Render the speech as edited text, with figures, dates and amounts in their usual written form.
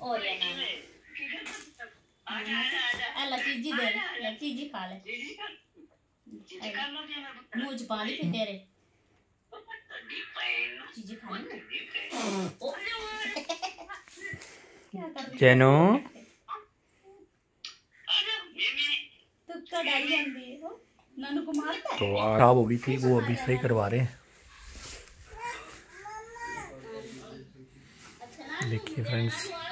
और ये ना अल्लाह चीजी दे ले, चीजी खा ले, मुंह च पानी पे तेरे चीजी खा ले। चैनो तुक्का डाल जाती है नानू को मारता है। तो खराब हो गई थी, वो अभी सही करवा रहे हैं। देखिए फ्रेंड्स